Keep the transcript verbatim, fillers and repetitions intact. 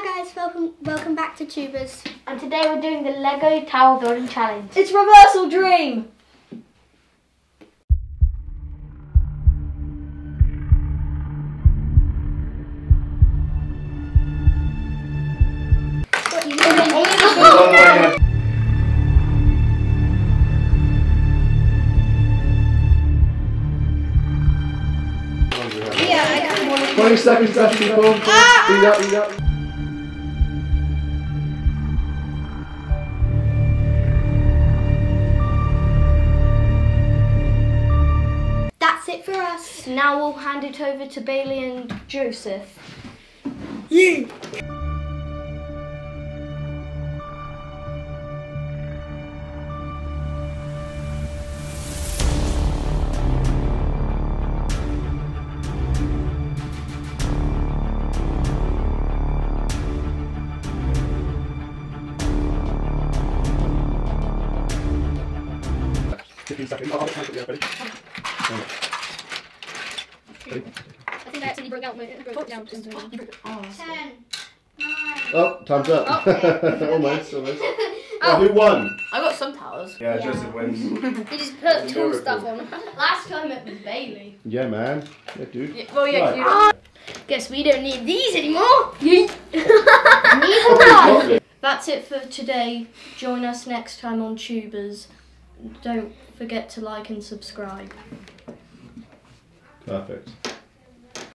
Hi guys, welcome welcome back to Tubers. And today we're doing the Lego Tower Building Challenge. It's Reversal Dream! What, you oh, yeah, I kind of want to. twenty seconds left, people. Ah! Eat up, eat up. That's it for us. Now we'll hand it over to Bailey and Joseph. Yeah. fifteen seconds. Oh, I'll put it ready. I think I actually broke out my broke down. Ten. Oh, time's up. Okay. almost, almost. Oh, who won? I got some towers. Yeah, Yeah. Joseph wins. You just put tool Miracle. stuff on. Last time it was Bailey. Yeah, man. Yeah, dude. Yeah, well, yeah. Right. You Ah, guess we don't need these anymore. Yeet. Oh, That's it for today. Join us next time on Tubers. Don't forget to like and subscribe. perfect.